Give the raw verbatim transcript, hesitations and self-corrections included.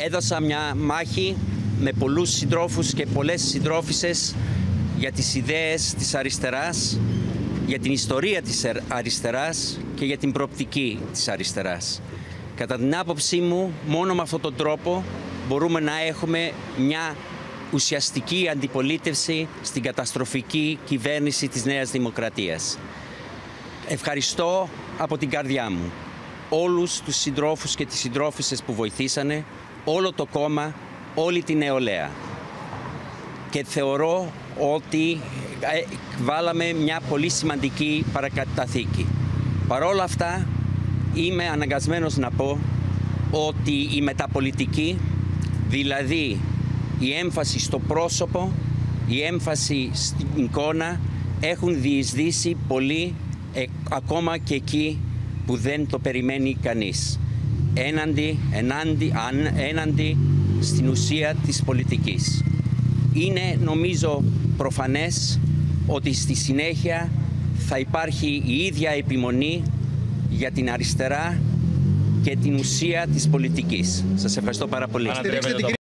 Έδωσα μια μάχη με πολλούς συντρόφους και πολλές συντρόφισσες για τις ιδέες της αριστεράς, για την ιστορία της αριστεράς και για την προοπτική της αριστεράς. Κατά την άποψή μου, μόνο με αυτόν τον τρόπο μπορούμε να έχουμε μια ουσιαστική αντιπολίτευση στην καταστροφική κυβέρνηση της Νέας Δημοκρατίας. Ευχαριστώ από την καρδιά μου όλους τους συντρόφους και τις συντρόφισσες που βοηθήσανε, όλο το κόμμα, όλη την νεολαία. Και θεωρώ ότι βάλαμε μια πολύ σημαντική παρακαταθήκη. Παρ' όλα αυτά, είμαι αναγκασμένος να πω ότι η μεταπολιτική, δηλαδή η έμφαση στο πρόσωπο, η έμφαση στην εικόνα, έχουν διεισδύσει πολύ, ε, ακόμα και εκεί που δεν το περιμένει κανείς. Έναντι, ενάντι, αν, έναντι στην ουσία της πολιτικής. Είναι, νομίζω, προφανές ότι στη συνέχεια θα υπάρχει η ίδια επιμονή για την αριστερά και την ουσία της πολιτικής. Σας ευχαριστώ πάρα πολύ.